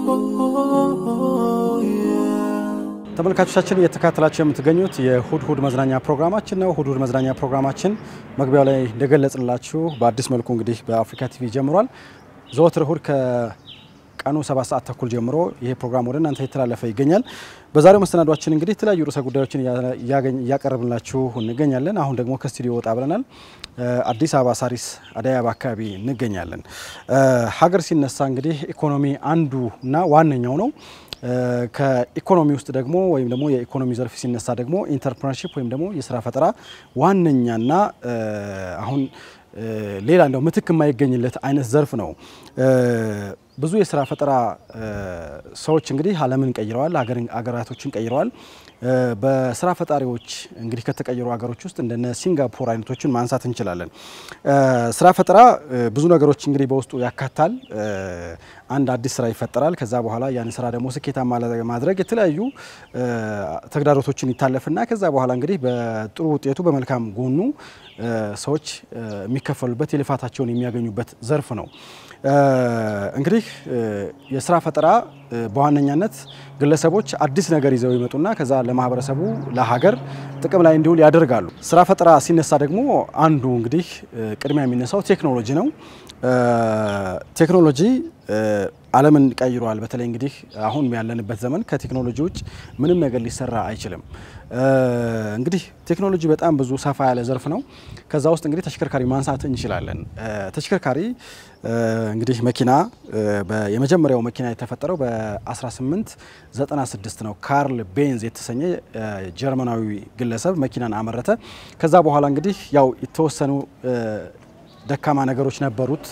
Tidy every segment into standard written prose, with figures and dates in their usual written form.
ተመልካቾቻችን እየተከታተላችሁ የምትገኙት የሁድ መዝናኛ ፕሮግራማችን ነው። ሁድ መዝናኛ ፕሮግራማችን መግቢያው ላይ እንደገለጽንላችሁ በአዲስ መልኩ እንግዲህ በአፍሪካ ቲቪ ጀምሯል። ዘወትር ሁድ ከቀኑ 7 ሰዓት ተኩል ጀምሮ ይሄ ፕሮግራም ወደ እናንተ እየተላለፈ ይገኛል። በዛሬው መስተናዷችን እንግዲህ የተለያዩ ርዕሰ ጉዳዮችን ያቀርብላችሁ እንገኛለን። አሁን ደግሞ ከስቱዲዮ ወጣ ብለናል። አዲስ አበባ ሳሪስ አዳይ አበባ አካባቢ እንገኛለን። ሀገር ሲነሳ እንግዲህ ኢኮኖሚ አንዱና ዋነኛው ነው። ከኢኮኖሚ ውስጥ ደግሞ ወይም ደግሞ የኢኮኖሚ ዘርፍ ሲነሳ ደግሞ ኢንተርፕረነርሺፕ ወይም ደግሞ የሥራ ፈጠራ ዋነኛና አሁን ሌላ እንደው ምትክ የማይገኝለት አይነት ዘርፍ ነው። ብዙ የሥራ ፈጠራ ሰዎች እንግዲህ ዓለምን ቀይረዋል፣ ሀገራቶችን ቀይረዋል። በሥራ ፈጣሪዎች እንግዲህ ከተቀየሩ ሀገሮች ውስጥ እንደነ ሲንጋፖር አይነቶችን ማንሳት እንችላለን። ሥራ ፈጠራ ብዙ ነገሮች እንግዲህ በውስጡ ያካታል። አንድ አዲስ ስራ ይፈጠራል። ከዛ በኋላ ያን ስራ ደግሞ ስኬታማ ለማድረግ የተለያዩ ተግዳሮቶችን ይታለፍና ከዛ በኋላ እንግዲህ በጥሩ ውጤቱ በመልካም ጎኑ ሰዎች የሚከፈሉበት የልፋታቸውን የሚያገኙበት ዘርፍ ነው። እንግዲህ የሥራ ፈጠራ በዋነኛነት ግለሰቦች አዲስ ነገር ይዘው ይመጡና ከዛ ለማህበረሰቡ ለሀገር ጥቅም ላይ እንዲውል ያደርጋሉ። ሥራ ፈጠራ ሲነሳ ደግሞ አንዱ እንግዲህ ቅድሚያ የሚነሳው ቴክኖሎጂ ነው። ቴክኖሎጂ ዓለምን ቀይሯል። በተለይ እንግዲህ አሁን ያለንበት ዘመን ከቴክኖሎጂ ውጭ ምንም ነገር ሊሰራ አይችልም። እንግዲህ ቴክኖሎጂ በጣም ብዙ ሰፋ ያለ ዘርፍ ነው። ከዛ ውስጥ እንግዲህ ተሽከርካሪ ማንሳት እንችላለን። ተሽከርካሪ እንግዲህ መኪና የመጀመሪያው መኪና የተፈጠረው በ1896 ነው። ካርል ቤንዝ የተሰኘ ጀርመናዊ ግለሰብ መኪናን አመረተ። ከዛ በኋላ እንግዲህ ያው የተወሰኑ ደካማ ነገሮች ነበሩት።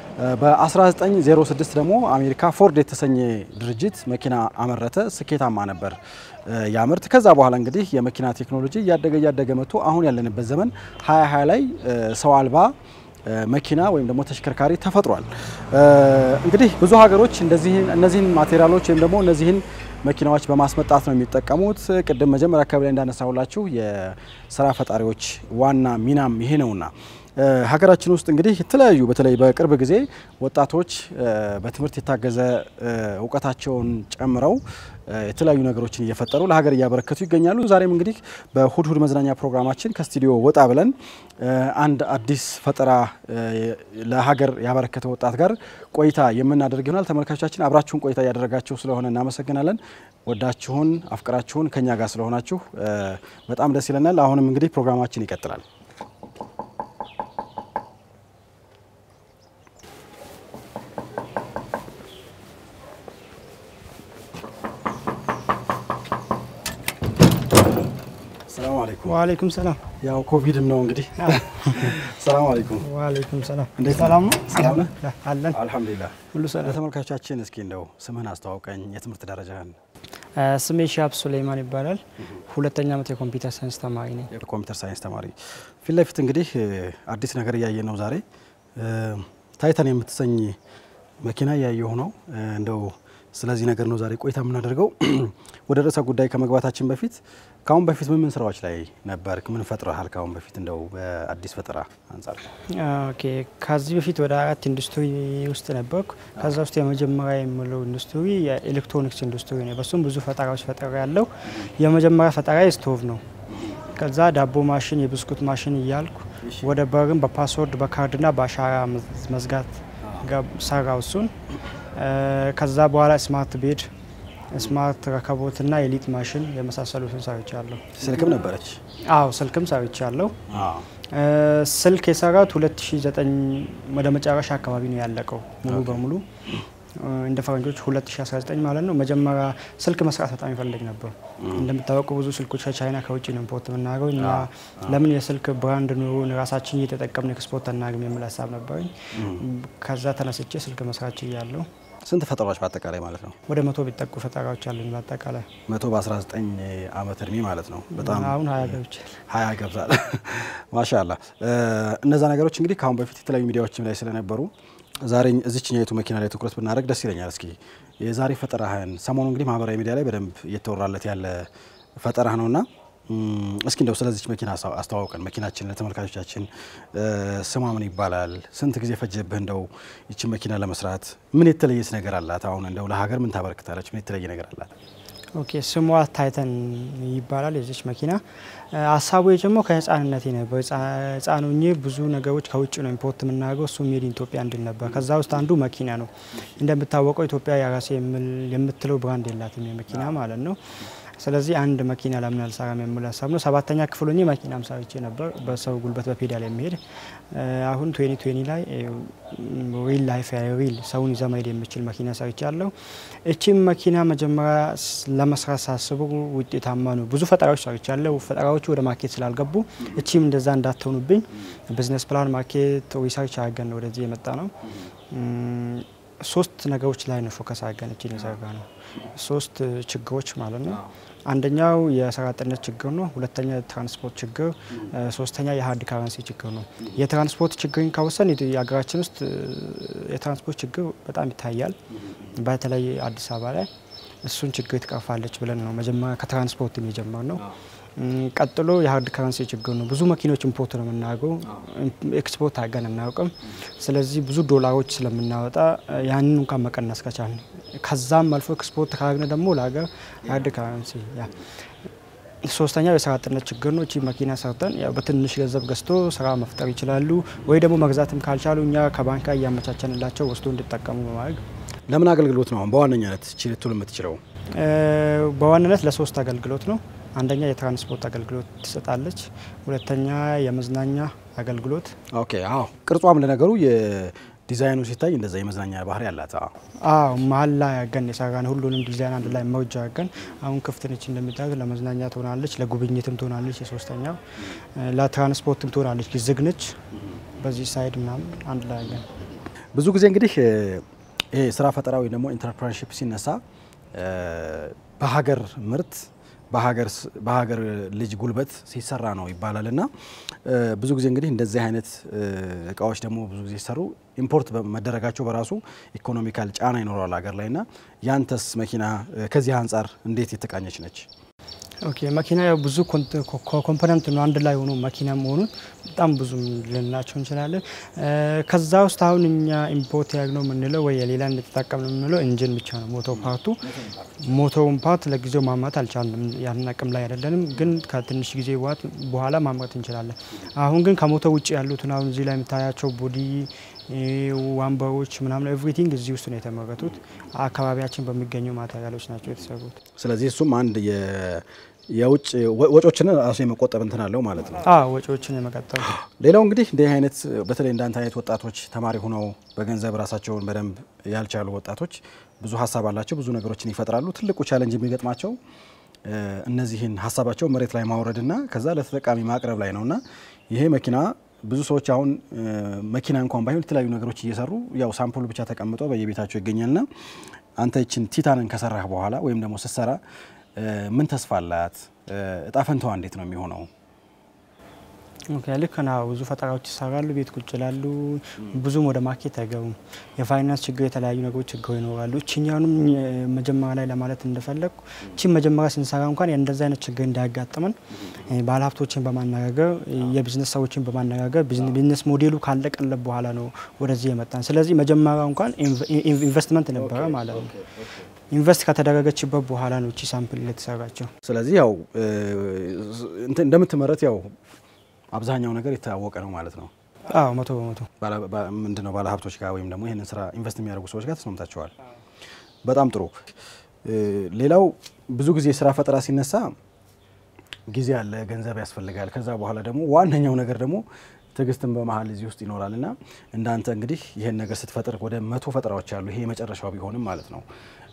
በ1906 ደግሞ አሜሪካ ፎርድ የተሰኘ ድርጅት መኪና አመረተ። ስኬታማ ነበር ያመርት። ከዛ በኋላ እንግዲህ የመኪና ቴክኖሎጂ ያደገ መጥቶ አሁን ያለንበት ዘመን 2020 ላይ ሰው አልባ መኪና ወይም ደግሞ ተሽከርካሪ ተፈጥሯል። እንግዲህ ብዙ ሀገሮች እነዚህን ማቴሪያሎች ወይም ደግሞ እነዚህን መኪናዎች በማስመጣት ነው የሚጠቀሙት። ቅድም መጀመሪያ አካባቢ ላይ እንዳነሳሁላችሁ የሥራ ፈጣሪዎች ዋና ሚናም ይሄ ነውና ሀገራችን ውስጥ እንግዲህ የተለያዩ በተለይ በቅርብ ጊዜ ወጣቶች በትምህርት የታገዘ ዕውቀታቸውን ጨምረው የተለያዩ ነገሮችን እየፈጠሩ ለሀገር እያበረከቱ ይገኛሉ። ዛሬም እንግዲህ በሁድ መዝናኛ ፕሮግራማችን ከስቱዲዮ ወጣ ብለን አንድ አዲስ ፈጠራ ለሀገር ያበረከተ ወጣት ጋር ቆይታ የምናደርግ ይሆናል። ተመልካቾቻችን አብራችሁን ቆይታ ያደረጋችሁ ስለሆነ እናመሰግናለን። ወዳችሁን አፍቅራችሁን ከኛ ጋር ስለሆናችሁ በጣም ደስ ይለናል። አሁንም እንግዲህ ፕሮግራማችን ይቀጥላል። ወአለይኩም ሰላም። ያው ኮቪድ ነው እንግዲህ። ሰላም አለይኩም። ወአለይኩም ሰላም። እንዴት ሰላም ነው? ሰላም ነው አለን አልহামዱሊላህ ሁሉ ሰላም። ለተመልካቾቻችን እስኪ እንደው ስምህን አስተዋውቀኝ፣ የትምህርት ደረጃህን? ስሜ ሱለይማን ይባላል። ሁለተኛ ዓመት የኮምፒውተር ሳይንስ ተማሪ ነኝ። የኮምፒውተር ሳይንስ ተማሪ። ፊት ለፊት እንግዲህ አዲስ ነገር ያያየን ነው ዛሬ። ታይታን የምትሰኝ መኪና ያያየው ነው። እንደው ስለዚህ ነገር ነው ዛሬ ቆይታ የምናደርገው። ወደ ርዕሰ ጉዳይ ከመግባታችን በፊት ካሁን በፊት ምን ስራዎች ላይ ነበርክ? ምን ፈጥረሃል ካሁን በፊት እንደው በአዲስ ፈጠራ አንፃር? ኦኬ፣ ከዚህ በፊት ወደ 4 ኢንዱስትሪ ውስጥ ነበርኩ። ከዛ ውስጥ የመጀመሪያ የምለው ኢንዱስትሪ የኤሌክትሮኒክስ ኢንዱስትሪ ነው። በሱም ብዙ ፈጠራዎች ፈጥሬያለሁ። የመጀመሪያ ፈጠራ ስቶቭ ነው። ከዛ ዳቦ ማሽን፣ የብስኩት ማሽን እያልኩ ወደ በርም በፓስወርድ በካርድና በአሻራ መዝጋት ሰራው እሱን። ከዛ በኋላ ስማርት ቤድ፣ ስማርት ረከቦትና ኤሊት ማሽን የመሳሰሉትን ሰርቻለሁ። ስልክም ነበረች? አዎ ስልክም ሰርቻለሁ። ስልክ የሰራሁት 2009 ወደ መጨረሻ አካባቢ ነው ያለቀው ሙሉ በሙሉ እንደ ፈረንጆች 2019 ማለት ነው። መጀመሪያ ስልክ መስራት በጣም ይፈልግ ነበር። እንደምታውቁ ብዙ ስልኮች ከቻይና ከውጪ ነው ኢምፖርት የምናደርገው እና ለምን የስልክ ብራንድ ኑሮን ራሳችን እየተጠቀምን ኤክስፖርት እናገም የሚል ሀሳብ ነበረኝ። ከዛ ተነስቼ ስልክ መስራት ይያለሁ። ስንት ፈጠራዎች በአጠቃላይ ማለት ነው? ወደ 100 ቢጠቁ ፈጠራዎች አሉኝ በአጠቃላይ። 100 በ19 ዓመት እድሜ ማለት ነው። በጣም አሁን 20 ገብቻለሁ። 20 ገብዛል። ማሻአላህ። እነዛ ነገሮች እንግዲህ ካሁን በፊት የተለያዩ ሚዲያዎችም ላይ ስለነበሩ ዛሬ እዚህኛይቱ መኪና ላይ ትኩረት ብናደርግ ደስ ይለኛል። እስኪ የዛሬ ፈጠራህን ሰሞኑን እንግዲህ ማህበራዊ ሚዲያ ላይ በደንብ እየተወራለት ያለ ፈጠራህ ነውና እስኪ እንደው ስለዚህ መኪና አስተዋውቀን መኪናችን ለተመልካቾቻችን ስሟ ምን ይባላል ስንት ጊዜ ፈጀብህ እንደው ይቺ መኪና ለመስራት ምን የተለየስ ነገር አላት አሁን እንደው ለሀገር ምን ታበረክታለች ምን የተለየ ነገር አላት ኦኬ ስሟ ታይተን ይባላል የዚህ መኪና ሐሳቡ የጀመረው ከህፃንነቴ ነበር ህፃኑኝ ብዙ ነገሮች ከውጭ ነው ኢምፖርት የምናደርገው እሱ ሜድ ኢትዮጵያ እንድል ነበር ከዛ ውስጥ አንዱ መኪና ነው እንደምታወቀው ኢትዮጵያ የራሴ የምትለው ብራንድ የላትም የመኪና ማለት ነው ስለዚህ አንድ መኪና ለምን አልሰራም የሚል ሐሳብ ነው ሰባተኛ ክፍል ሆኜ መኪናም ሰርቼ ነበር በሰው ጉልበት በፔዳል የሚሄድ አሁን 2020 ላይ ሪል ላይፍ ሪል ሰውን ይዘማይድ የሚችል መኪና ሰርቻለሁ እቺም መኪና መጀመሪያ ለመስራት ሳስቡ ውጤታማ ነው ብዙ ፈጠራዎች ሰርቻለሁ ፈጠራዎቹ ወደ ማርኬት ስላልገቡ እቺም እንደዛ እንዳትሆኑብኝ ቢዝነስ ፕላን ማርኬት ሪሰርች አድርገን ወደዚህ የመጣ ነው ሶስት ነገሮች ላይ ነው ፎከስ አድርገን እቺን የሰራ ነው ሶስት ችግሮች ማለት ነው አንደኛው የሰራተኝነት ችግር ነው ሁለተኛ የትራንስፖርት ችግር ሶስተኛ የሃርድ ካረንሲ ችግር ነው የትራንስፖርት ችግርን ካወሰን የሀገራችን ውስጥ የትራንስፖርት ችግር በጣም ይታያል በተለይ አዲስ አበባ ላይ እሱን ችግር ትቀርፋለች ብለን ነው መጀመሪያ ከትራንስፖርት የጀመርነው ቀጥሎ የሃርድ ካረንሲ ችግር ነው ብዙ መኪኖች ኢምፖርት ነው የምናደርገው ኤክስፖርት አድርገን እናውቅም ስለዚህ ብዙ ዶላሮች ስለምናወጣ ያንን እንኳን መቀነስ ከቻልን ከዛም አልፎ ኤክስፖርት ካደረግን ደግሞ ለሀገር ሃርድ ካረንሲ ሶስተኛው የሰራተኝነት ችግር ነው እቺ መኪና ሰርተን ያው በትንሽ ገንዘብ ገዝቶ ስራ መፍጠር ይችላሉ ወይ ደግሞ መግዛትም ካልቻሉ እኛ ከባንክ ያመቻቸንላቸው ወስዶ እንዲጠቀሙ በማድረግ ለምን አገልግሎት ነው በዋነኛነት እቺ ልትል የምትችለው በዋነኛነት ለሶስት አገልግሎት ነው አንደኛ የትራንስፖርት አገልግሎት ትሰጣለች ሁለተኛ የመዝናኛ አገልግሎት ኦኬ አዎ ቅርጿም ለነገሩ የዲዛይኑ ሲታይ እንደዛ የመዝናኛ ባህሪ ያላት አዎ መሀል ላይ ያገን የሰራን ሁሉንም ዲዛይን አንድ ላይ መውጃ ያገን አሁን ክፍት ነች እንደምታዩት ለመዝናኛ ትሆናለች ለጉብኝትም ትሆናለች የሶስተኛው ለትራንስፖርትም ትሆናለች ዝግ ነች በዚህ ሳይድ ምናምን አንድ ላይ ያገን ብዙ ጊዜ እንግዲህ ይሄ ስራ ፈጠራ ወይ ደግሞ ኢንተርፕረነርሺፕ ሲነሳ በሀገር ምርት በሀገር ልጅ ጉልበት ሲሰራ ነው ይባላልና ብዙ ጊዜ እንግዲህ እንደዚህ አይነት እቃዎች ደግሞ ብዙ ጊዜ ሲሰሩ ኢምፖርት በመደረጋቸው በራሱ ኢኮኖሚካል ጫና ይኖራል ሀገር ላይና ያንተስ መኪና ከዚህ አንፃር እንዴት የተቃኘች ነች ኦኬ መኪና ያው ብዙ ኮምፖነንት ነው አንድ ላይ ሆኖ መኪና መሆኑን በጣም ብዙ ልንላቸው እንችላለን ከዛ ውስጥ አሁን እኛ ኢምፖርት ያግነው ምንለው ወይ ሌላ እንድትጠቀምነው ምንለው ኢንጂን ብቻ ነው ሞተሩን ፓርት ለጊዜው ማምረት አልቻልንም ያን አቅም ላይ አይደለንም ግን ከትንሽ ጊዜ በኋላ ማምረት እንችላለን አሁን ግን ከሞተር ውጪ ያሉትን አሁን እዚህ ላይ የምታያቸው ቦዲ ወንበሮች ምናምን ኤቭሪቲንግ እዚህ ውስጥ ነው የተመረቱት አካባቢያችን በሚገኙ ማቴሪያሎች ናቸው የተሰሩት ስለዚህ እሱም አንድ የውጭ ወጪዎችን ራሱ የመቆጠብ እንትን አለው ማለት ነው ወጪዎችን የመቆጠብ ሌላው እንግዲህ እንደ አይነት በተለይ እንዳንተ አይነት ወጣቶች ተማሪ ሆነው በገንዘብ ራሳቸውን በደንብ ያልቻሉ ወጣቶች ብዙ ሐሳብ አላቸው ብዙ ነገሮችን ይፈጥራሉ ትልቁ ቻሌንጅ የሚገጥማቸው እነዚህን ሐሳባቸው መሬት ላይ ማውረድና ከዛ ለተጠቃሚ ማቅረብ ላይ ነውና ይሄ መኪና ብዙ ሰዎች አሁን መኪና እንኳን ባይሆን የተለያዩ ነገሮች እየሰሩ ያው ሳምፕሉ ብቻ ተቀምጦ በየቤታቸው ይገኛልና አንተ እቺን ቲታንን ከሰራህ በኋላ ወይም ደግሞ ስትሰራ ምን ተስፋ አላት እጣ ፈንታው እንዴት ነው የሚሆነው ኦኬ ለከና ብዙ ፈጠራዎች ይሰራሉ ቤት ቁጭ ይላሉ ብዙም ወደ ማርኬት አይገቡም የፋይናንስ ችግር የተለያዩ ነገሮች ችግር ይኖራሉ እቺኛውንም መጀመሪያ ላይ ለማለት እንደፈለኩ እቺ መጀመሪያ ስንሰራ እንኳን እንደዛ አይነት ችግር እንዳያጋጥመን ባለሀብቶችን በማነጋገር የቢዝነስ ሰዎችን በማነጋገር ቢዝነስ ሞዴሉ ካለቀለት በኋላ ነው ወደዚህ የመጣን ስለዚህ መጀመሪያ እንኳን ኢንቨስትመንት ነበረ ማለት ነው ኢንቨስት ከተደረገችበት በኋላ ነው እቺ ሳምፕል ለተሰራቸው ስለዚህ ያው እንደምትመረት ያው አብዛኛው ነገር ይታወቀ ነው ማለት ነው አዎ 100% ምንድነው ባለሀብቶች ጋር ወይም ደግሞ ይሄንን ስራ ኢንቨስት የሚያደርጉ ሰዎች ጋር ተስማምታቸዋል በጣም ጥሩ ሌላው ብዙ ጊዜ ስራ ፈጠራ ሲነሳ ጊዜ አለ ገንዘብ ያስፈልጋል ከዛ በኋላ ደግሞ ዋነኛው ነገር ደግሞ ትግስትን በመሃል እዚህ ውስጥ ይኖራልና እንዳንተ እንግዲህ ይሄን ነገር ስትፈጥር ወደ 100 ፈጠራዎች አሉ ይሄ መጨረሻው ቢሆንም ማለት ነው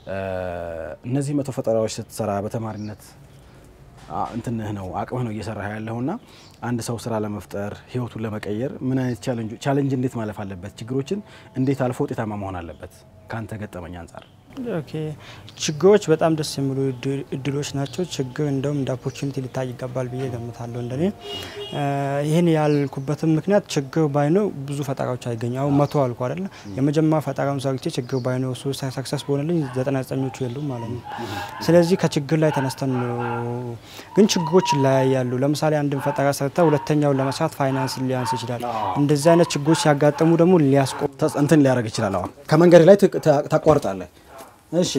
እነዚህ 100 ፈጠራዎች ስትሰራ በተማሪነት እንትነህ ነው አቅምህ ነው እየሰራህ ያለውና አንድ ሰው ስራ ለመፍጠር ህይወቱን ለመቀየር ምን አይነት ቻሌንጅ እንዴት ማለፍ አለበት ችግሮችን እንዴት አልፎ ውጤታማ መሆን አለበት ካንተ ገጠመኝ አንፃር ኦኬ ችግሮች በጣም ደስ የሚሉ እድሎች ናቸው ችግር እንደውም እንደ ኦፖርቹኒቲ ሊታይ ይገባል ብዬ ገምታለሁ እንደኔ ይሄን ያልኩበትም ምክንያት ችግር ባይኖር ብዙ ፈጠራዎች አይገኙ አሁን 100 አልኩ አይደል የመጀመሪያ ፈጠራም ሰርቼ ችግር ባይኖር ሶ ሰክሰስ ሆነልኝ 99ኞቹ የሉም ማለት ነው ስለዚህ ከችግር ላይ ተነስተን ግን ችግሮች ላይ ያሉ ለምሳሌ አንድን ፈጠራ ሰርታ ሁለተኛው ለመስራት ፋይናንስ ሊያንስ ይችላል እንደዚህ አይነት ችግሮች ሲያጋጥሙ ደግሞ ሊያስቆም እንትን ሊያደርግ ይችላል አሁን ከመንገድ ላይ ታቋርጣለህ እሺ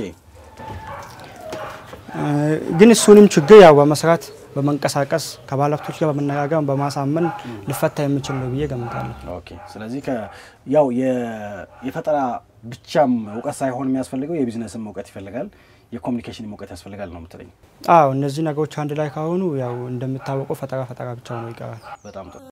ግን እሱንም ችግር ያው በመስራት በመንቀሳቀስ ከባለሀብቶች ጋር በመነጋገር በማሳመን ሊፈታ የሚችል ነው ብዬ ገምታለሁ ኦኬ ስለዚህ ያው የፈጠራ ብቻም ዕውቀት ሳይሆን የሚያስፈልገው የቢዝነስም ዕውቀት ይፈልጋል የኮሙኒኬሽን ዕውቀት ያስፈልጋል ነው የምትለኝ አዎ እነዚህ ነገሮች አንድ ላይ ካሆኑ ያው እንደምታወቀው ፈጠራ ብቻ ነው ይቀራል በጣም ጥሩ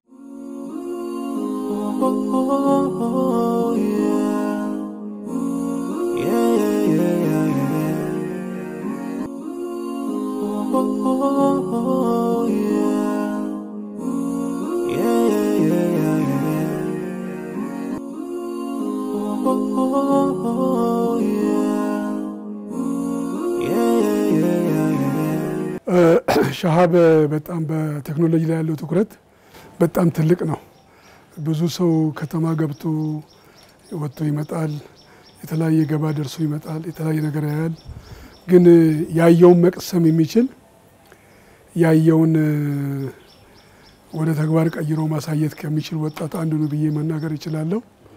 ሻሃብ በጣም በቴክኖሎጂ ላይ ያለው ትኩረት በጣም ትልቅ ነው ብዙ ሰው ከተማ ገብቶ ወጥቶ ይመጣል የተለያየ ገባ ደርሶ ይመጣል የተለያየ ነገር ያያል ግን ያየውን መቅሰም የሚችል ያየውን ወደ ተግባር ቀይሮ ማሳየት ከሚችል ወጣት አንዱ ነው ብዬ መናገር ይችላል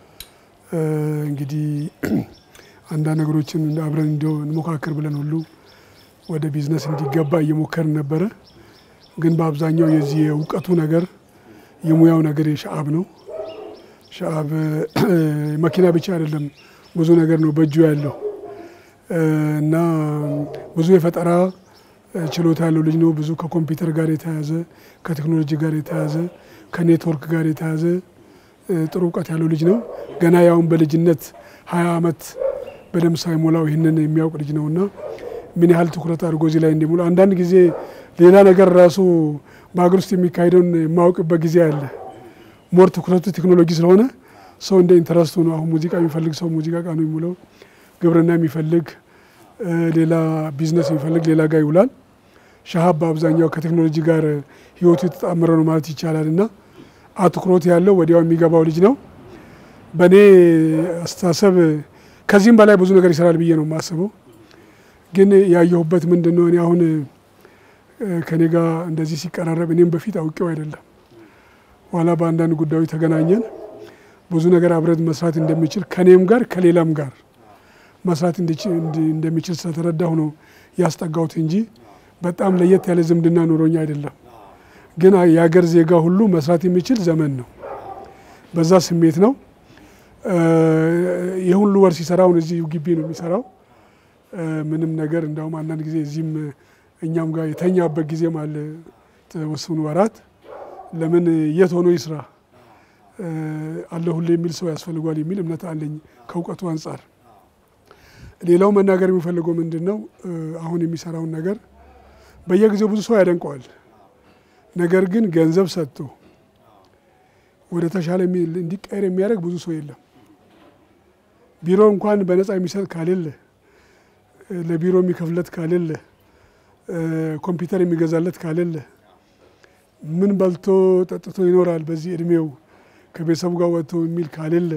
እንግዲህ አንዳ ነገሮችን አብረን እንሞካከር ብለን ሁሉ ወደ ቢዝነስ እንዲገባ እየሞከርን ነበር ግን በአብዛኛው የዚህ ዕውቀቱ ነገር የሙያው ነገር የሻአብ ነው ሻአብ መኪና ብቻ አይደለም ብዙ ነገር ነው በእጁ ያለው እና ብዙ የፈጠራ ችሎታ ያለው ልጅ ነው ብዙ ከኮምፒውተር ጋር የተያዘ ከቴክኖሎጂ ጋር የተያዘ ከኔትወርክ ጋር የተያዘ ጥሩ ዕውቀት ያለው ልጅ ነው ገና ያውን በልጅነት 20 አመት በደም ሳይሞላው ይሄንን የሚያውቅ ልጅ ነውና ምን ያህል ትኩረት አድርጎ እዚህ ላይ እንደሙሉ አንዳንድ ጊዜ ሌላ ነገር ራሱ በአገር ውስጥ የሚካሄደውን የማውቅበት ጊዜ አለ ሞር ትኩረቱ ቴክኖሎጂ ስለሆነ ሰው እንደ ኢንተረስቱ ነው አሁን ሙዚቃ የሚፈልግ ሰው ሙዚቃ ጋር ነው የሚውለው ግብርና የሚፈልግ ሌላ ቢዝነስ የሚፈልግ ሌላ ጋር ይውላል ሻሃብ በአብዛኛው ከቴክኖሎጂ ጋር ህይወቱ ተጣምሮ ነው ማለት ይቻላልና አትኩሮት ያለው ወዲያው የሚገባው ልጅ ነው በኔ አስተሳሰብ ከዚህም በላይ ብዙ ነገር ይሰራል ብዬ ነው የማስበው ግን ያየሁበት ምንድነው እኔ አሁን ከኔ ጋር እንደዚህ ሲቀራረብ እኔም በፊት አውቄው አይደለም ዋላ በአንዳንድ ጉዳዮች ተገናኘን ብዙ ነገር አብረን መስራት እንደሚችል ከኔም ጋር ከሌላም ጋር መስራት እንደሚችል ስለተረዳሁ ነው ያስጠጋውት እንጂ በጣም ለየት ያለ ዝምድና ኖሮኝ አይደለም ግን ያገር ዜጋ ሁሉ መስራት የሚችል ዘመን ነው በዛ ስሜት ነው የሁሉ ወር ሲሰራው እዚህ ግቢ ነው የሚሰራው ምንም ነገር እንዳውም አንዳንድ ጊዜ እዚህም እኛም ጋር የተኛበት ጊዜ ማለት ተወሰኑ ወራት ለምን የት ሆኖ ይስራ አለ ሁሉ የሚል ሰው ያስፈልጋል የሚል እምነት አለኝ ከውቀቱ አንፃር ሌላው መናገር የሚፈልገው ምንድነው አሁን የሚሰራው ነገር በየጊዜው ብዙ ሰው ያደንቀዋል ነገር ግን ገንዘብ ሰጥቶ ወደ ተሻለ እንዲቀየር የሚያደርግ ብዙ ሰው የለም ቢሮ እንኳን በነፃ የሚሰጥ ካለለ ለቢሮ የሚከፍለት ካለለ ኮምፒውተር የሚገዛለት ካለለ ምን በልቶ ጠጥቶ ይኖራል በዚህ እድሜው ከቤተሰቡ ጋር ወጥቶ የሚል ካለለ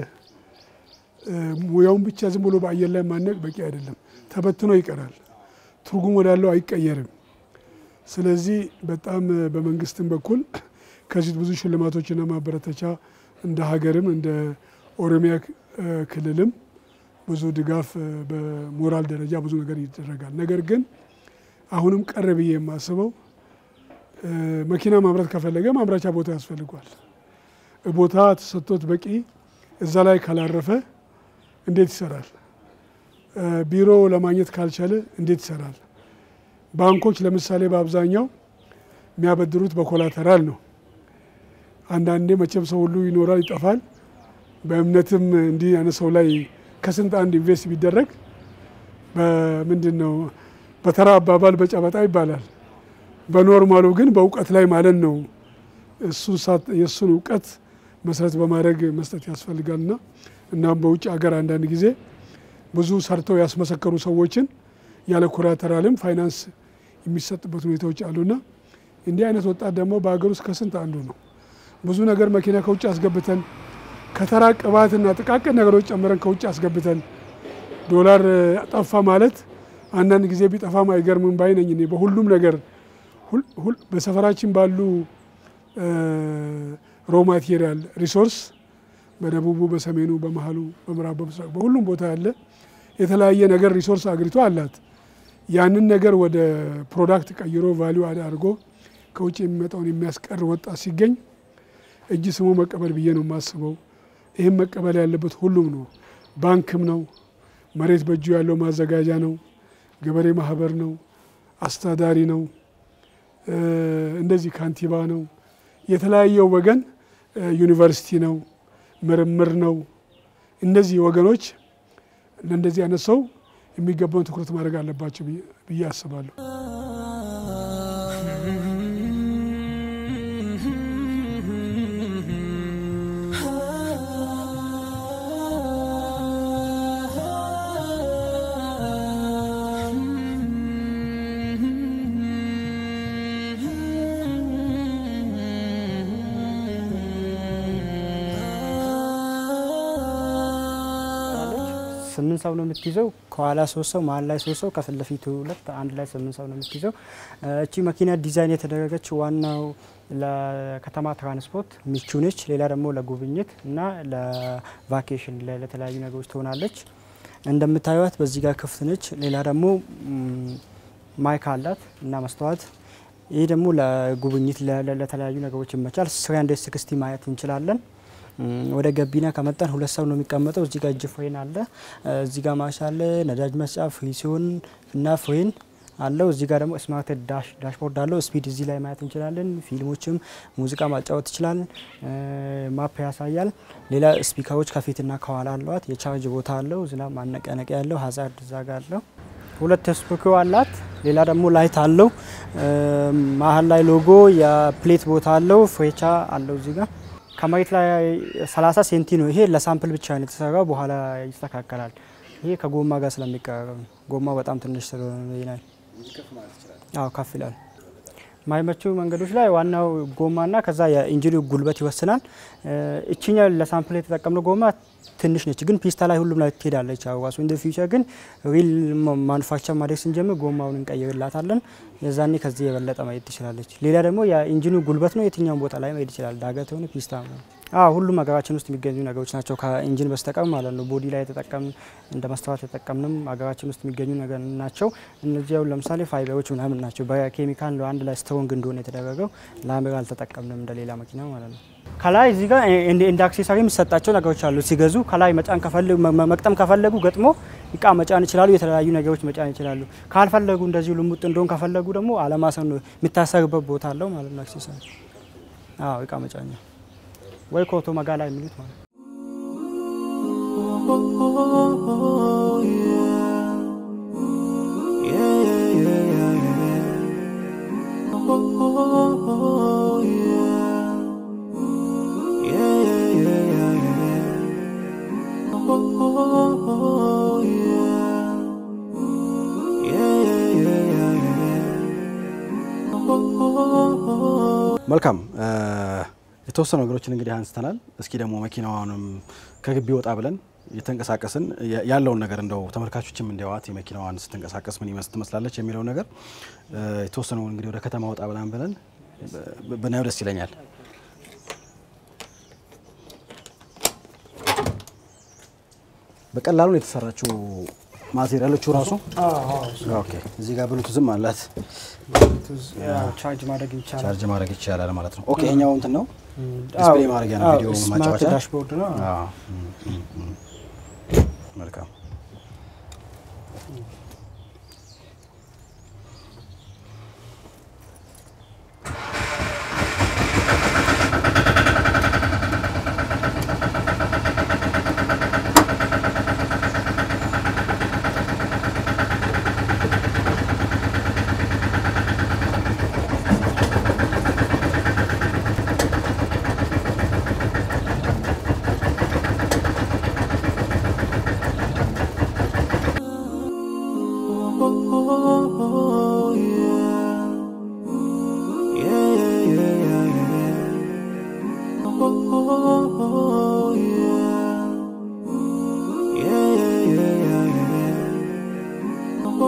ሙያውን ብቻ ዝም ብሎ በአየር ላይ ማነቅ በቂ አይደለም ተበትኖ ይቀራል ትርጉም ወዳለው አይቀየርም ስለዚህ በጣም በመንግስትም በኩል ከዚህ ብዙ ሽልማቶችና ማበረታቻ እንደ ሀገርም እንደ ኦሮሚያ ክልልም ብዙ ድጋፍ በሞራል ደረጃ ብዙ ነገር ይደረጋል ነገር ግን አሁንም ቀረብ የማስበው መኪና ማምረት ከፈለገ ማምራቻ ቦታ ያስፈልጋል ቦታ ተሰጥቶት በቂ እዛ ላይ ካላረፈ እንዴት ይሰራል ቢሮ ለማግኘት ካልቻለ እንዴት ይሰራል ባንኮች ለምሳሌ በአብዛኛው የሚያበድሩት በኮላተራል ነው አንዳንዴ መቼም ሰው ሁሉ ይኖራል ይጠፋል በእምነትም እንዲህ ያነሰው ላይ ከስንት አንድ ኢንቨስት ቢደረግ በምንድነው በተራ አባባል በጨበጣ ይባላል በኖርማሉ ግን በእውቀት ላይ ማለት ነው የሱን እውቀት መሰረት በማድረግ መስጠት ያስፈልጋልና እና በውጭ ሀገር አንዳንድ ጊዜ ብዙ ሰርተው ያስመሰከሩ ሰዎችን ያለ ኮላተራልም ፋይናንስ የሚሰጥበት ሁኔታዎች አሉና እንዲህ አይነት ወጣት ደግሞ በአገር ውስጥ ከስንት አንዱ ነው። ብዙ ነገር መኪና ከውጭ አስገብተን ከተራ ቅባትና ጥቃቅን ነገሮች ጨምረን ከውጭ አስገብተን ዶላር ጠፋ ማለት አንዳንድ ጊዜ ቢጠፋም አይገርምም ባይነኝ እኔ በሁሉም ነገር በሰፈራችን ባሉ ሮ ማቴሪያል ሪሶርስ በደቡቡ በሰሜኑ በመሃሉ በምዕራቡ በምስራቁ በሁሉም ቦታ ያለ የተለያየ ነገር ሪሶርስ አግሪቶ አላት። ያንን ነገር ወደ ፕሮዳክት ቀይሮ ቫልዩ አድርጎ ከውጭ የሚመጣውን የሚያስቀር ወጣት ሲገኝ እጅ ስሙ መቀበል ብዬ ነው የማስበው። ይሄም መቀበል ያለበት ሁሉም ነው። ባንክም ነው፣ መሬት በእጁ ያለው ማዘጋጃ ነው፣ ገበሬ ማህበር ነው፣ አስተዳዳሪ ነው፣ እንደዚህ ካንቲባ ነው፣ የተለያየው ወገን ዩኒቨርሲቲ ነው፣ ምርምር ነው። እንደዚህ ወገኖች ለእንደዚህ አይነት ሰው የሚገባውን ትኩረት ማድረግ አለባቸው ብዬ አስባለሁ። ስምንት ሰው ነው የምትይዘው ከኋላ 3 ሰው መሃል ላይ 3 ሰው ከፊት ለፊቱ 2 አንድ ላይ 8 ሰው ነው የምትይዘው። እቺ መኪና ዲዛይን የተደረገች ዋናው ለከተማ ትራንስፖርት ምቹ ነች። ሌላ ደግሞ ለጉብኝት እና ለቫኬሽን ለተለያዩ ነገሮች ትሆናለች። እንደምታዩት በዚህ ጋር ክፍት ነች። ሌላ ደግሞ ማይክ አላት እና መስተዋት። ይሄ ደግሞ ለጉብኝት ለተለያዩ ነገሮች ይመቻል። 360 ማየት እንችላለን። ወደ ገቢና ከመጣን 2 ሰው ነው የሚቀመጠው። እዚህ ጋር እጅ ፍሬን አለ፣ እዚህ ጋር ማርሽ አለ፣ ነዳጅ መስጫ ፍሪሲዮን እና ፍሬን አለው። እዚህ ጋር ደግሞ ስማርት ዳሽቦርድ አለው። ስፒድ እዚህ ላይ ማየት እንችላለን። ፊልሞችም ሙዚቃ ማጫወት ይችላል። ማፕ ያሳያል። ሌላ ስፒከሮች ከፊትና ከኋላ አሏት። የቻርጅ ቦታ አለው። ዝናብ ማነቃነቂያ ያለው ሃዛርድ እዛ ጋር አለው። 2 ስፒከር አላት። ሌላ ደግሞ ላይት አለው። መሀል ላይ ሎጎ የፕሌት ቦታ አለው። ፍሬቻ አለው እዚህ ጋር ከመሬት ላይ 30 ሴንቲ ነው። ይሄ ለሳምፕል ብቻ ነው የተሰራው፣ በኋላ ይስተካከላል። ይሄ ከጎማ ጋር ስለሚቀራረብ ጎማ በጣም ትንሽ ስለሆነ ይላል። አዎ ከፍ ይላል። ማይመቹ መንገዶች ላይ ዋናው ጎማና ከዛ የኢንጂኑ ጉልበት ይወስናል። እቺኛ ለሳምፕል የተጠቀምነው ጎማ ትንሽ ነች፣ ግን ፒስታ ላይ ሁሉም ላይ ትሄዳለች። አዋሱ እንደ ፊውቸር ግን ሪል ማኑፋክቸር ማድረግ ስንጀምር ጎማውን እንቀይርላታለን። የዛኔ ከዚህ የበለጠ ማየት ትችላለች። ሌላ ደግሞ የኢንጂኑ ጉልበት ነው። የትኛውም ቦታ ላይ ማየት ይችላል። ዳገት ሆነ ፒስታ ነው። ሁሉም ሀገራችን ውስጥ የሚገኙ ነገሮች ናቸው ከኢንጂን በስተቀር ማለት ነው። ቦዲ ላይ የተጠቀምን እንደ መስተዋት የተጠቀምንም ሀገራችን ውስጥ የሚገኙ ነገር ናቸው። እነዚህ ያው ለምሳሌ ፋይበሮች ምናምን ናቸው። በኬሚካል ነው አንድ ላይ ስትሮንግ እንደሆነ የተደረገው። ላምራ አልተጠቀምንም እንደሌላ መኪና ማለት ነው። ከላይ እዚህ ጋር እንደ አክሴሰሪ የሚሰጣቸው ነገሮች አሉ። ሲገዙ ከላይ መጫን ከፈለጉ መቅጠም ከፈለጉ ገጥሞ እቃ መጫን ይችላሉ። የተለያዩ ነገሮች መጫን ይችላሉ። ካልፈለጉ እንደዚህ ልሙጥ እንደሆን ከፈለጉ ደግሞ አለማሰን ነው የሚታሰርበት ቦታ አለው ማለት ነው። አክሴሰሪ እቃ መጫኛ ወይ ኮቶ መጋላ የሚሉት ማለት መልካም የተወሰኑ ነገሮችን እንግዲህ አንስተናል። እስኪ ደግሞ መኪናዋንም ከግቢ ወጣ ብለን የተንቀሳቀስን ያለውን ነገር እንደው ተመልካቾችም እንዲያዋት የመኪናዋን ስትንቀሳቀስ ምን ትመስላለች የሚለው ነገር የተወሰኑ እንግዲህ ወደ ከተማ ወጣ ብለን ብናየው ደስ ይለኛል። በቀላሉ ነው የተሰራችው ማቴሪያሎቹ ራሱ። ኦኬ እዚህ ጋር ብሉቱዝም አላት። ቻርጅ ማድረግ ይቻላል ማለት ነው። ኦኬ እኛው እንትን ነው ዲስፕሌይ ማድረጊያ ነው። ቪዲዮ ማጫወቻ ዳሽቦርድ ነው። መልካም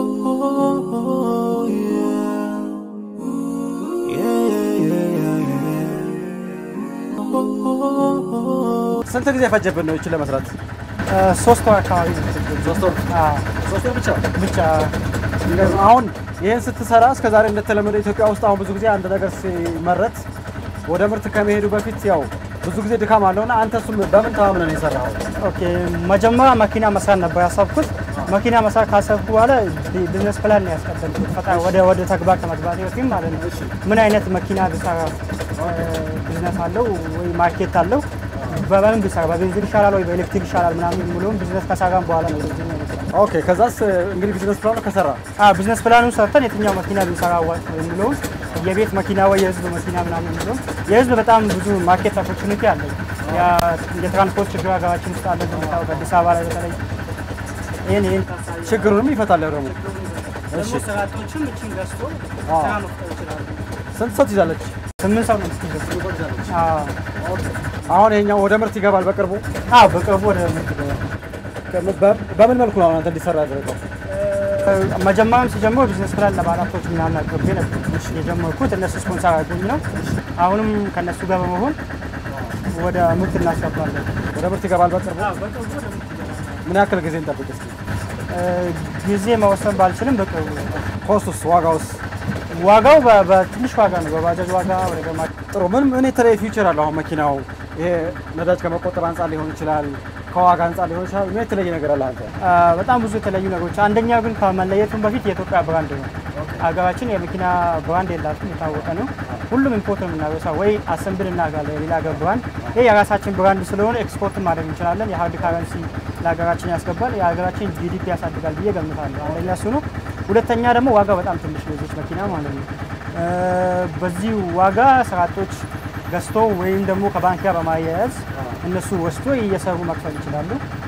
ስንት ጊዜ ፈጀብን ነው እቺ ለመስራት? 3 ወር አካባቢ 3 ወር? አዎ 3 ወር ብቻ። አሁን ይሄን ስትሰራ እስከ ዛሬ እንደተለመደ ኢትዮጵያ ውስጥ አሁን ብዙ ጊዜ አንድ ነገር ሲመረት ወደ ምርት ከመሄዱ በፊት ያው ብዙ ጊዜ ድካም አለውና አንተ እሱም በምን ተማምነህ ነው የሰራው? ኦኬ መጀመሪያ መኪና መስራት ነበር ያሰብኩት። መኪና መስራት ካሰብኩ በኋላ ቢዝነስ ፕላን ነው ያስቀደምኩት። ፈጣን ወደ ተግባር ከመግባቴ በፊት ማለት ነው። ምን አይነት መኪና ብሰራ ቢዝነስ አለው ወይ ማርኬት አለው በባንክ ብሰራ በቤንዚን ይሻላል ወይ በኤሌክትሪክ ይሻላል ምናምን የሚለውን ቢዝነስ ከሰራን በኋላ ነው ለዚህ ነው። ኦኬ ከዛስ እንግዲህ ቢዝነስ ፕላኑ ከሰራ ቢዝነስ ፕላኑን ሰርተን የትኛው መኪና ብንሰራ አዋጭ ነው የሚለውን የቤት መኪና ወይ የህዝብ መኪና ምናምን የሚለውን የህዝብ በጣም ብዙ ማርኬት ኦፖርቹኒቲ አለ። የትራንስፖርት ችግር ሀገራችን ውስጥ አለ በመጣው አዲስ አበባ ላይ በተለይ ይሄን ችግሩንም ይፈታል ደግሞ እሺ ሰራቶችም እቺን ገዝቶ ስራ መፍጠር ይችላል። ስንት ሰው ትይዛለች? 8 ሰው ነው ትይዛለች። ኦኬ አሁን ይሄኛው ወደ ምርት ይገባል በቅርቡ? በቅርቡ ወደ ምርት ይገባል። በምን መልኩ ነው አንተ እንዲሰራ ያደረገው? መጀመሪያም ሲጀምር ቢዝነስ ፕላን ለባለሀብቶች ምናምን አቅርቤ ነበር የጀመርኩት። እነሱ ስፖንሰር አድርገውኝ ነው። አሁንም ከነሱ ጋር በመሆን ወደ ምርት እናስገባለን። ወደ ምርት ይገባል በቅርቡ? ምን ያክል ጊዜ እንጠብቅ እስኪ? ጊዜ መወሰን ባልችልም በቅርቡ። ኮስቱስ ዋጋው በትንሽ ዋጋ ነው። በባጃጅ ዋጋ ወደ ገማ ጥሩ። ምን የተለየ ፊውቸር አለው አሁን መኪናው? ይሄ ነዳጅ ከመቆጠብ አንፃር ሊሆን ይችላል፣ ከዋጋ አንፃር ሊሆን ይችላል። ምን የተለየ ነገር አለ አንተ? በጣም ብዙ የተለዩ ነገሮች። አንደኛው ግን ከመለየቱም በፊት የኢትዮጵያ ብራንድ ነው። ሀገራችን የመኪና ብራንድ የላትም፣ የታወቀ ነው። ሁሉም ኢምፖርት ነው የምናገሳው ወይ አሰምብል እናጋለን የሌላ ሀገር ብራንድ። ይሄ የራሳችን ብራንድ ስለሆነ ኤክስፖርት ማድረግ እንችላለን። የሃርድ ካረንሲ ለሀገራችን ያስገባል፣ የሀገራችን ጂዲፒ ያሳድጋል ብዬ ገምታለሁ። አንደኛ እሱ ነው። ሁለተኛ ደግሞ ዋጋው በጣም ትንሽ ነው የዚህ መኪና ማለት ነው። በዚህ ዋጋ ሰራቶች ገዝቶ ወይም ደግሞ ከባንክ ጋር በማያያዝ እነሱ ወስዶ እየሰሩ መክፈል ይችላሉ።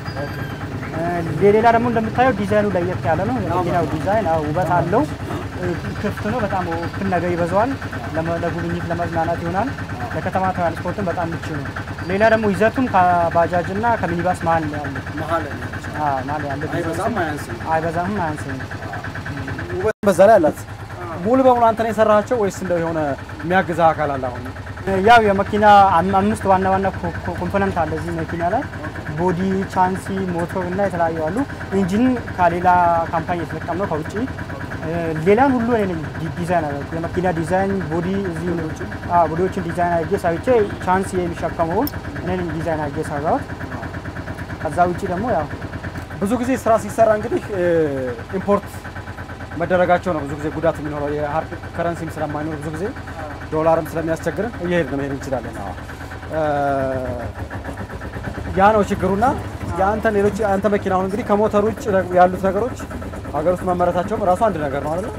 ሌላ ደግሞ እንደምታየው ዲዛይኑ ለየት ያለ ነው። የመኪናው ዲዛይን ውበት አለው። ክፍት ነው፣ በጣም ኦፕን ነገር ይበዛዋል። ለጉብኝት ለመዝናናት ይሆናል። ለከተማ ትራንስፖርትም በጣም ምቹ ነው። ሌላ ደግሞ ይዘቱም ከባጃጅ እና ከሚኒባስ መሀል ያለ መሀል ያለ አይበዛም አያንስም። ውበት በዛ ላይ አላት። ሙሉ በሙሉ አንተ ነው የሰራሃቸው ወይስ እንደው የሆነ የሚያግዝህ አካል አለ? አሁን ያው የመኪና 5 ዋና ኮምፖነንት አለ እዚህ መኪና ላይ ቦዲ፣ ቻንሲ፣ ሞተር እና የተለያዩ አሉ። ኢንጂን ከሌላ ካምፓኒ የተጠቀምነው ከውጪ። ሌላን ሁሉ እኔ ነኝ ዲዛይን አደረኩ። የመኪና ዲዛይን ቦዲ እዚህ ነው። ቦዲዎችን ዲዛይን አድርጌ ሰርቼ ቻንሲ የሚሸከመውን እኔ ነኝ ዲዛይን አድርጌ ሰራሁት። ከዛ ውጪ ደግሞ ያው ብዙ ጊዜ ስራ ሲሰራ እንግዲህ ኢምፖርት መደረጋቸው ነው ብዙ ጊዜ ጉዳት የሚኖረው። የሃርድ ከረንሲም ስለማይኖር ብዙ ጊዜ ዶላርም ስለሚያስቸግር እየሄድን መሄድ እንችላለን። ያ ነው ችግሩና አንተ መኪናው እንግዲህ ከሞተር ውጭ ያሉት ነገሮች ሀገር ውስጥ መመረታቸው ራሱ አንድ ነገር ነው አይደል?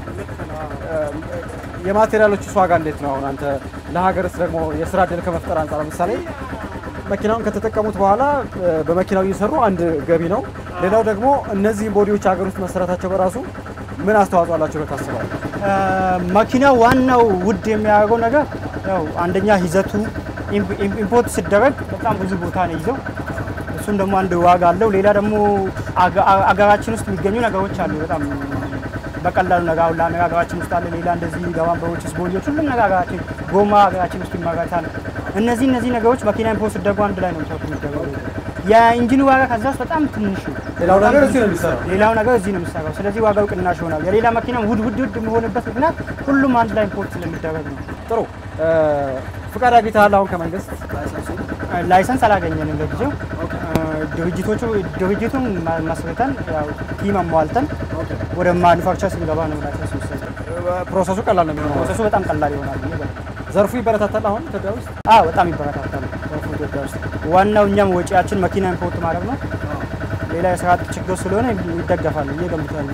የማቴሪያሎቹ ዋጋ እንዴት ነው? አሁን አንተ ለሀገርስ ደግሞ የስራ እድል ከመፍጠር አንፃር ለምሳሌ መኪናውን ከተጠቀሙት በኋላ በመኪናው እየሰሩ አንድ ገቢ ነው። ሌላው ደግሞ እነዚህ ቦዲዎች ሀገር ውስጥ መሰረታቸው በራሱ ምን አስተዋጽኦ አላቸው ለታስባለህ? መኪናው ዋናው ውድ የሚያደርገው ነገር ያው አንደኛ ይዘቱ ኢምፖርት ሲደረግ በጣም ብዙ ቦታ ነው ይዘው፣ እሱም ደግሞ አንድ ዋጋ አለው። ሌላ ደግሞ አገራችን ውስጥ የሚገኙ ነገሮች አሉ በጣም በቀላሉ ነገር አሁን ሀገራችን ውስጥ አለ። ሌላ እንደዚህ ገባንበሮች ስፖንጆች ሁሉም ነገር ሀገራችን ጎማ ሀገራችን ውስጥ ይመረታል። እነዚህ ነገሮች መኪና ኢምፖርት ሲደረጉ አንድ ላይ ነው የሚደረገው። የኢንጂኑ ዋጋ ከዛ ውስጥ በጣም ትንሽ ነው። ሌላው ነገር እዚህ ነው የሚሰራው። ስለዚህ ዋጋው ቅናሽ ይሆናል። የሌላ መኪና ውድ የሚሆንበት ምክንያት ሁሉም አንድ ላይ ኢምፖርት ስለሚደረግ ነው። ጥሩ ፍቃድ አግኝተሃል አሁን ከመንግስት? ላይሰንስ አላገኘንም ለጊዜው። ድርጅቱን መስርተን ያው ቲም አሟልተን ወደ ማኑፋክቸር ስንገባ ነው ላይሰንስ ወሰደን። ፕሮሰሱ ቀላል ነው የሚሆነው? ፕሮሰሱ በጣም ቀላል ይሆናል። ዘርፉ ይበረታታል አሁን ኢትዮጵያ ውስጥ? በጣም ይበረታታል ዘርፉ ኢትዮጵያ ውስጥ። ዋናው እኛም ወጪያችን መኪና ኢምፖርት ማድረግ ነው። ሌላ የስራ ችግር ስለሆነ ይደገፋል ብዬ ገምታለሁ።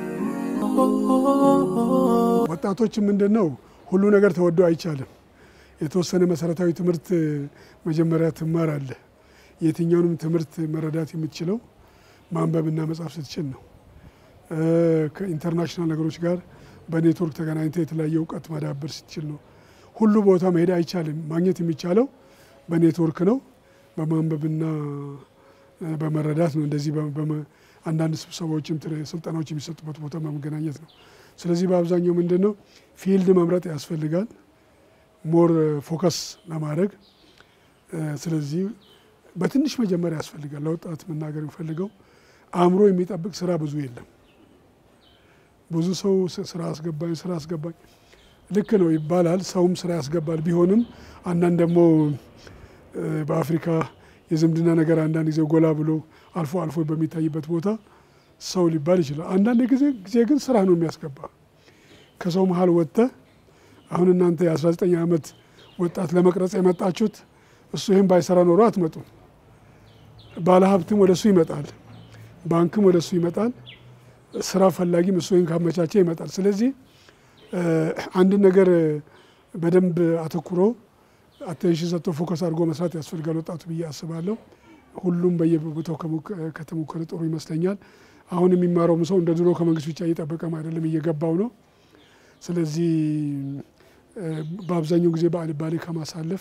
ወጣቶች ምንድነው ሁሉ ነገር ተወዶ አይቻልም። የተወሰነ መሰረታዊ ትምህርት መጀመሪያ ትማራለህ የትኛውንም ትምህርት መረዳት የምትችለው ማንበብና መጻፍ ስትችል ነው ከኢንተርናሽናል ነገሮች ጋር በኔትወርክ ተገናኝተህ የተለያየ ዕውቀት ማዳበር ስትችል ነው ሁሉ ቦታ መሄድ አይቻልም ማግኘት የሚቻለው በኔትወርክ ነው በማንበብና በመረዳት ነው እንደዚህ አንዳንድ ስብሰባዎችም ስልጠናዎች የሚሰጡበት ቦታ በመገናኘት ነው ስለዚህ በአብዛኛው ምንድነው ፊልድ መምረጥ ያስፈልጋል ሞር ፎከስ ለማድረግ ስለዚህ በትንሽ መጀመሪያ ያስፈልጋል ለወጣት መናገር የሚፈልገው አእምሮ የሚጠብቅ ስራ ብዙ የለም ብዙ ሰው ስራ አስገባኝ ልክ ነው ይባላል ሰውም ስራ ያስገባል ቢሆንም አንዳንድ ደግሞ በአፍሪካ የዝምድና ነገር አንዳንድ ጊዜ ጎላ ብሎ አልፎ በሚታይበት ቦታ ሰው ሊባል ይችላል አንዳንድ ጊዜ ግን ስራ ነው የሚያስገባ ከሰው መሃል ወጣ አሁን እናንተ የ19 ዓመት ወጣት ለመቅረጽ የመጣችሁት እሱ ይሄን ባይሰራ ኖሮ አትመጡ ባለሀብትም ወደሱ ይመጣል ባንክም ወደሱ ይመጣል ስራ ፈላጊም እሱ ይሄን ካመቻቸ ይመጣል ስለዚህ አንድ ነገር በደንብ አተኩሮ አቴንሽን ሰጥቶ ፎከስ አድርጎ መስራት ያስፈልጋል ወጣቱ ብዬ አስባለሁ ሁሉም በየቦታው ከተሞከረ ጥሩ ይመስለኛል አሁን የሚማረው ሰው እንደ ድሮ ከመንግስት ብቻ እየጠበቀም አይደለም እየገባው ነው ስለዚህ በአብዛኛው ጊዜ ባለ ከማሳለፍ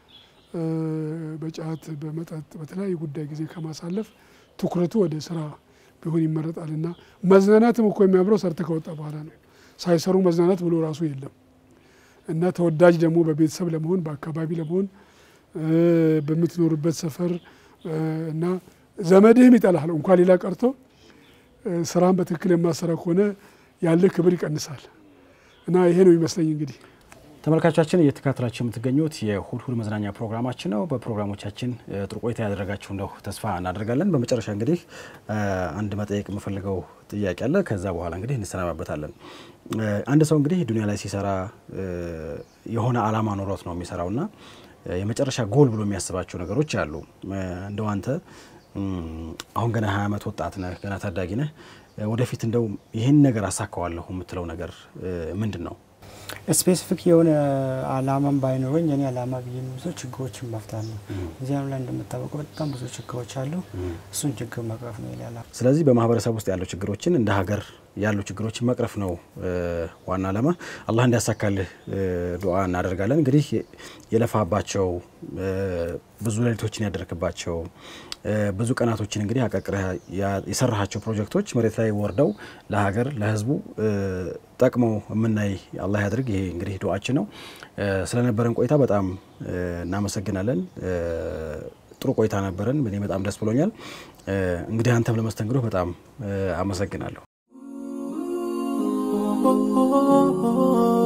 በጫት በመጠጥ በተለያየ ጉዳይ ጊዜ ከማሳለፍ ትኩረቱ ወደ ስራ ቢሆን ይመረጣልና መዝናናትም እኮ የሚያምረው ሰርተ ከወጣ በኋላ ነው ሳይሰሩ መዝናናት ብሎ ራሱ የለም እና ተወዳጅ ደግሞ በቤተሰብ ለመሆን በአካባቢ ለመሆን በምትኖርበት ሰፈር እና ዘመድህም ይጠላል እንኳን ሌላ ቀርቶ ስራን በትክክል የማሰራ ከሆነ ያለ ክብር ይቀንሳል እና ይሄ ነው ይመስለኝ እንግዲህ ተመልካቾቻችን እየተከታተላችሁ የምትገኙት የሁድ መዝናኛ ፕሮግራማችን ነው በፕሮግራሞቻችን ጥሩ ቆይታ ያደረጋችሁ እንደው ተስፋ እናደርጋለን በመጨረሻ እንግዲህ አንድ መጠየቅ የምፈልገው ጥያቄ አለ ከዛ በኋላ እንግዲህ እንሰናባበታለን አንድ ሰው እንግዲህ ዱንያ ላይ ሲሰራ የሆነ አላማ ኖሮት ነው የሚሰራውና የመጨረሻ ጎል ብሎ የሚያስባቸው ነገሮች አሉ እንደው አንተ አሁን ገና 20 ዓመት ወጣት ነህ ገና ታዳጊ ነህ ወደፊት እንደው ይሄን ነገር አሳካዋለሁ የምትለው ነገር ምንድነው ስፔሲፊክ የሆነ አላማም ባይኖርኝ እኔ አላማ ቢኖር ችግሮችን መፍታት ነው እዚያም ላይ እንደምታውቀው በጣም ብዙ ችግሮች አሉ እሱን ችግር መቅረፍ ነው ይላል ስለዚህ በማህበረሰብ ውስጥ ያለው ችግሮችን እንደ ሀገር ያሉ ችግሮችን መቅረፍ ነው ዋና አላማ አላህ እንዲያሳካልህ ዱዓ እናደርጋለን እንግዲህ የለፋባቸው ብዙ ሌሊቶችን ያደረክባቸው ብዙ ቀናቶችን እንግዲህ አቀቅረህ የሰራሃቸው ፕሮጀክቶች መሬት ላይ ወርደው ለሀገር ለህዝቡ ጠቅመው ምናይ አላህ ያድርግ ይሄ እንግዲህ ዱዓችን ነው ስለነበረን ቆይታ በጣም እናመሰግናለን ጥሩ ቆይታ ነበረን እኔ በጣም ደስ ብሎኛል እንግዲህ አንተም ለመስተንግዶ በጣም አመሰግናለሁ